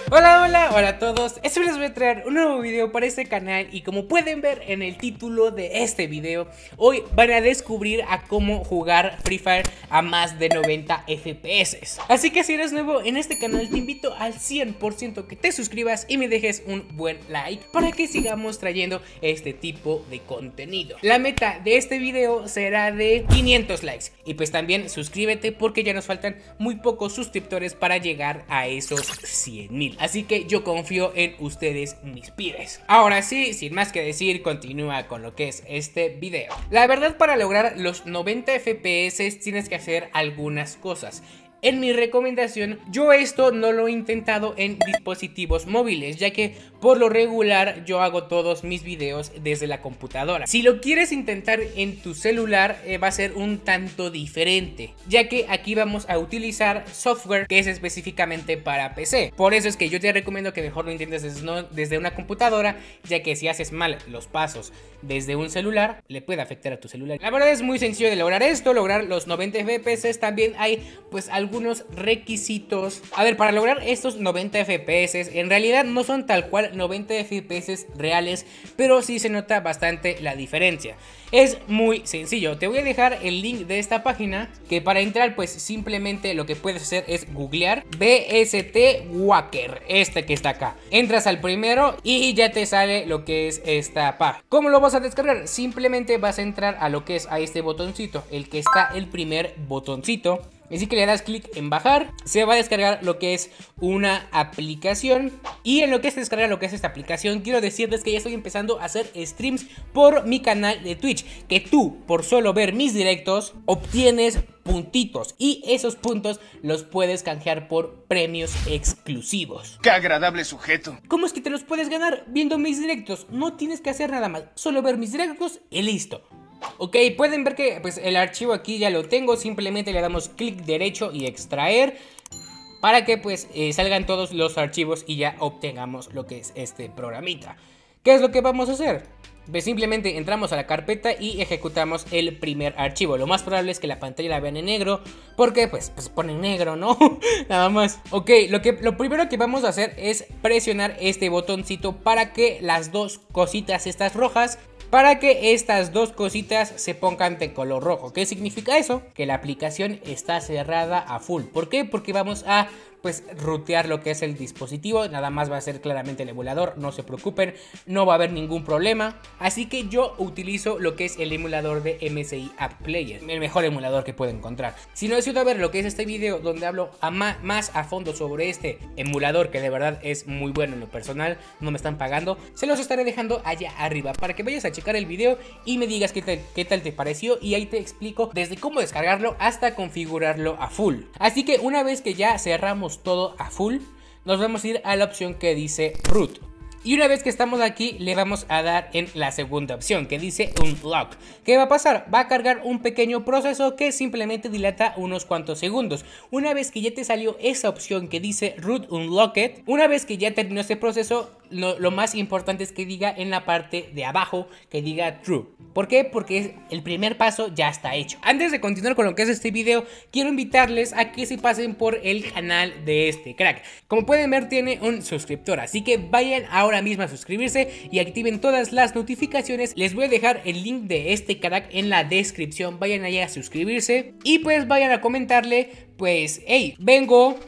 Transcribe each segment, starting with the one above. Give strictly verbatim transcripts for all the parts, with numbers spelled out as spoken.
Hola, hola, hola a todos. Esta vez les voy a traer un nuevo video para este canal y como pueden ver en el título de este video, hoy van a descubrir a cómo jugar Free Fire a más de noventa F P S. Así que si eres nuevo en este canal te invito al cien por ciento que te suscribas y me dejes un buen like para que sigamos trayendo este tipo de contenido. La meta de este video será de quinientos likes y pues también suscríbete porque ya nos faltan muy pocos suscriptores para llegar a esos cien mil. Así que yo confío en ustedes, mis pibes. Ahora sí, sin más que decir, continúa con lo que es este video. La verdad, para lograr los noventa F P S tienes que hacer algunas cosas. En mi recomendación, yo esto no lo he intentado en dispositivos móviles, ya que por lo regular yo hago todos mis videos desde la computadora. Si lo quieres intentar en tu celular, eh, va a ser un tanto diferente, ya que aquí vamos a utilizar software que es específicamente para P C. Por eso es que yo te recomiendo que mejor lo intentes desde, no, desde una computadora, ya que si haces mal los pasos desde un celular, le puede afectar a tu celular. La verdad es muy sencillo de lograr esto, lograr los noventa F P S. También hay pues algo algunos requisitos. A ver, para lograr estos noventa F P S, en realidad no son tal cual noventa F P S reales, pero sí se nota bastante la diferencia. Es muy sencillo, te voy a dejar el link de esta página, que para entrar pues simplemente lo que puedes hacer es googlear B S T Walker, este que está acá. Entras al primero y ya te sale lo que es esta página. ¿Cómo lo vas a descargar? Simplemente vas a entrar a lo que es a este botoncito, el que está el primer botoncito. Así que le das clic en bajar, se va a descargar lo que es una aplicación. Y en lo que se descarga lo que es esta aplicación, quiero decirles que ya estoy empezando a hacer streams por mi canal de Twitch, que tú por solo ver mis directos obtienes puntitos y esos puntos los puedes canjear por premios exclusivos. ¡Qué agradable sujeto! ¿Cómo es que te los puedes ganar? Viendo mis directos. No tienes que hacer nada más, solo ver mis directos y listo. Ok, pueden ver que pues el archivo aquí ya lo tengo. Simplemente le damos clic derecho y extraer para que pues eh, salgan todos los archivos y ya obtengamos lo que es este programita. ¿Qué es lo que vamos a hacer? Pues simplemente entramos a la carpeta y ejecutamos el primer archivo. Lo más probable es que la pantalla la vean en negro, porque pues, pues pone negro, ¿no? Nada más. Ok, lo, que, lo primero que vamos a hacer es presionar este botoncito para que las dos cositas estas rojas Para que estas dos cositas se pongan de color rojo. ¿Qué significa eso? Que la aplicación está cerrada a full. ¿Por qué? Porque vamos a pues rutear lo que es el dispositivo. Nada más va a ser claramente el emulador, no se preocupen, no va a haber ningún problema. Así que yo utilizo lo que es el emulador de M S I App Player, el mejor emulador que puedo encontrar. Si no has ido a ver lo que es este video donde hablo a ma más a fondo sobre este emulador, que de verdad es muy bueno en lo personal, no me están pagando, se los estaré dejando allá arriba para que vayas a checar el video y me digas qué tal, qué tal te pareció, y ahí te explico desde cómo descargarlo hasta configurarlo a full. Así que una vez que ya cerramos todo a full, nos vamos a ir a la opción que dice root. Y una vez que estamos aquí, le vamos a dar en la segunda opción que dice Unlock. ¿Qué va a pasar? Va a cargar un pequeño proceso que simplemente dilata unos cuantos segundos. Una vez que ya te salió esa opción que dice Root Unlocked, una vez que ya terminó este proceso, lo, lo más importante es que diga en la parte de abajo que diga True. ¿Por qué? Porque el primer paso ya está hecho. Antes de continuar con lo que es este video, quiero invitarles a que se pasen por el canal de este crack. Como pueden ver, tiene un suscriptor, así que vayan ahora mismo a suscribirse y activen todas las notificaciones. Les voy a dejar el link de este crack en la descripción. Vayan allá a suscribirse y pues vayan a comentarle, pues, hey, vengo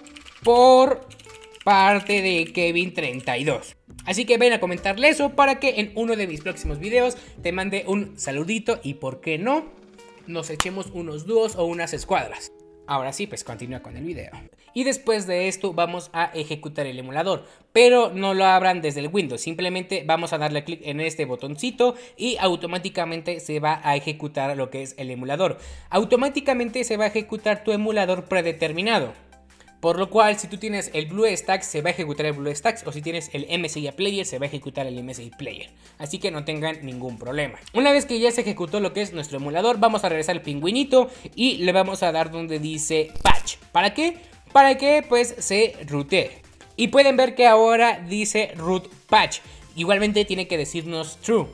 por parte de Kevin treinta y dos. Así que ven a comentarle eso para que en uno de mis próximos videos te mande un saludito y, por qué no, nos echemos unos dúos o unas escuadras. Ahora sí, pues continúa con el video. Y después de esto vamos a ejecutar el emulador, pero no lo abran desde el Windows, simplemente vamos a darle clic en este botoncito y automáticamente se va a ejecutar lo que es el emulador. Automáticamente se va a ejecutar tu emulador predeterminado. Por lo cual, si tú tienes el BlueStacks, se va a ejecutar el BlueStacks, o si tienes el M S I Player, se va a ejecutar el M S I Player. Así que no tengan ningún problema. Una vez que ya se ejecutó lo que es nuestro emulador, vamos a regresar al pingüinito y le vamos a dar donde dice Patch. ¿Para qué? Para que pues se rootee. Y pueden ver que ahora dice Root Patch. Igualmente tiene que decirnos True.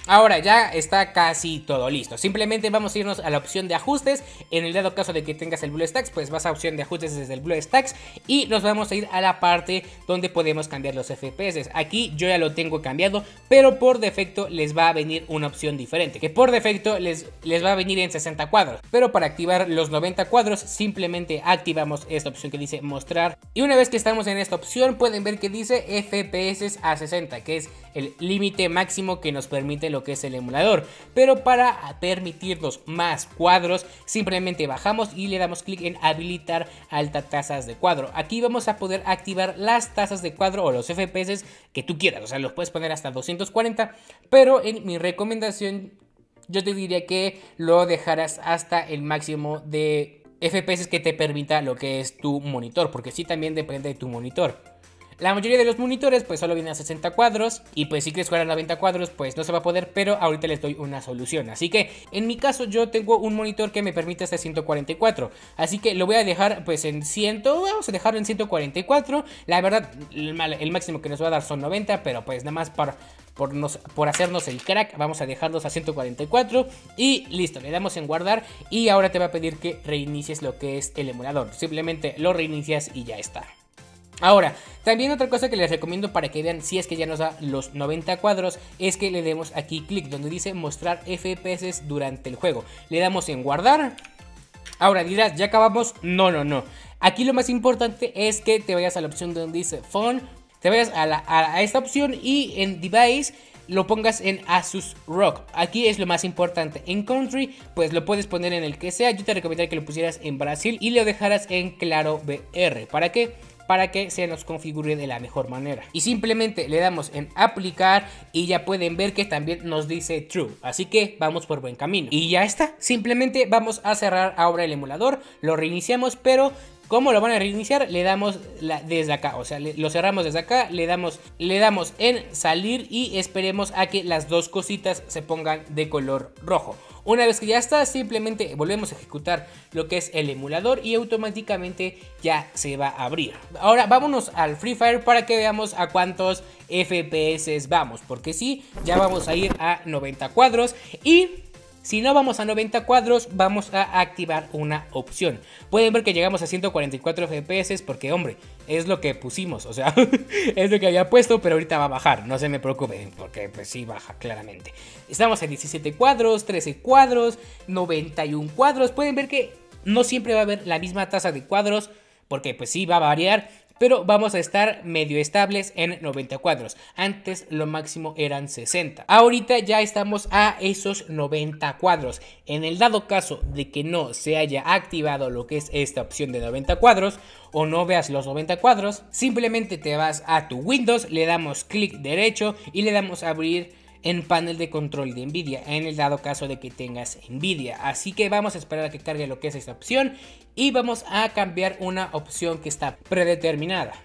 Ahora ya está casi todo listo. Simplemente vamos a irnos a la opción de ajustes. En el dado caso de que tengas el BlueStacks, pues vas a opción de ajustes desde el BlueStacks y nos vamos a ir a la parte donde podemos cambiar los F P S. Aquí yo ya lo tengo cambiado, pero por defecto les va a venir una opción diferente, que por defecto les, les va a venir en sesenta cuadros. Pero para activar los noventa cuadros simplemente activamos esta opción que dice mostrar. Y una vez que estamos en esta opción pueden ver que dice F P S a sesenta, que es el límite máximo que nos permite lo que es el emulador. Pero para permitirnos más cuadros simplemente bajamos y le damos clic en habilitar altas tasas de cuadro. Aquí vamos a poder activar las tasas de cuadro o los F P S que tú quieras, o sea, los puedes poner hasta doscientos cuarenta, pero en mi recomendación yo te diría que lo dejarás hasta el máximo de F P S que te permita lo que es tu monitor, porque sí también depende de tu monitor. La mayoría de los monitores pues solo vienen a sesenta cuadros y pues si quieres jugar a noventa cuadros pues no se va a poder, pero ahorita les doy una solución. Así que en mi caso yo tengo un monitor que me permite hasta ciento cuarenta y cuatro, así que lo voy a dejar pues en cien, vamos a dejarlo en ciento cuarenta y cuatro. La verdad el, el máximo que nos va a dar son noventa, pero pues nada más para, por, nos, por hacernos el crack vamos a dejarlos a ciento cuarenta y cuatro y listo, le damos en guardar y ahora te va a pedir que reinicies lo que es el emulador. Simplemente lo reinicias y ya está. Ahora, también otra cosa que les recomiendo para que vean si es que ya nos da los noventa cuadros es que le demos aquí clic donde dice mostrar F P S durante el juego. Le damos en guardar. Ahora dirás, ¿ya acabamos? No, no, no. Aquí lo más importante es que te vayas a la opción donde dice Phone, te vayas a, la, a, a esta opción y en Device lo pongas en Asus R O G. Aquí es lo más importante. En Country pues lo puedes poner en el que sea. Yo te recomendaría que lo pusieras en Brasil y lo dejaras en Claro V R. ¿Para qué? Para que se nos configure de la mejor manera. Y simplemente le damos en aplicar y ya pueden ver que también nos dice true. Así que vamos por buen camino. Y ya está. Simplemente vamos a cerrar ahora el emulador. Lo reiniciamos, pero ¿cómo lo van a reiniciar? Le damos la, desde acá, o sea, le, lo cerramos desde acá, le damos, le damos en salir y esperemos a que las dos cositas se pongan de color rojo. Una vez que ya está, simplemente volvemos a ejecutar lo que es el emulador y automáticamente ya se va a abrir. Ahora vámonos al Free Fire para que veamos a cuántos F P S vamos, porque sí, ya vamos a ir a noventa cuadros y si no vamos a noventa cuadros, vamos a activar una opción. Pueden ver que llegamos a ciento cuarenta y cuatro F P S porque, hombre, es lo que pusimos. O sea, es lo que había puesto, pero ahorita va a bajar. No se me preocupen, porque pues sí baja claramente. Estamos en diecisiete cuadros, trece cuadros, noventa y uno cuadros. Pueden ver que no siempre va a haber la misma tasa de cuadros, porque pues sí va a variar. Pero vamos a estar medio estables en noventa cuadros. Antes lo máximo eran sesenta. Ahorita ya estamos a esos noventa cuadros. En el dado caso de que no se haya activado lo que es esta opción de noventa cuadros o no veas los noventa cuadros, simplemente te vas a tu Windows, le damos clic derecho y le damos a abrir en panel de control de Nvidia, en el dado caso de que tengas Nvidia. Así que vamos a esperar a que cargue lo que es esta opción y vamos a cambiar una opción que está predeterminada.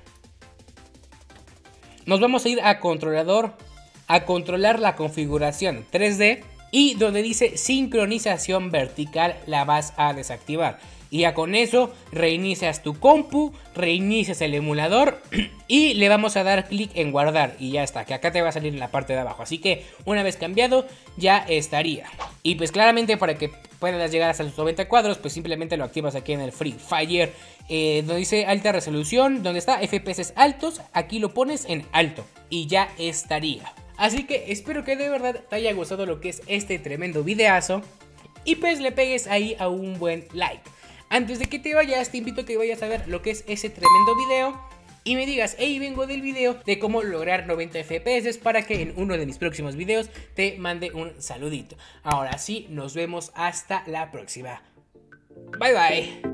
Nos vamos a ir a controlador, a controlar la configuración tres D y donde dice sincronización vertical la vas a desactivar. Y ya con eso reinicias tu compu, reinicias el emulador y le vamos a dar clic en guardar y ya está, que acá te va a salir en la parte de abajo. Así que una vez cambiado ya estaría. Y pues claramente para que puedas llegar hasta los noventa cuadros pues simplemente lo activas aquí en el Free Fire, eh, donde dice alta resolución, donde está F P S altos, aquí lo pones en alto y ya estaría. Así que espero que de verdad te haya gustado lo que es este tremendo videazo y pues le pegues ahí a un buen like. Antes de que te vayas, te invito a que vayas a ver lo que es ese tremendo video y me digas, hey, vengo del video de cómo lograr noventa F P S para que en uno de mis próximos videos te mande un saludito. Ahora sí, nos vemos hasta la próxima. Bye bye.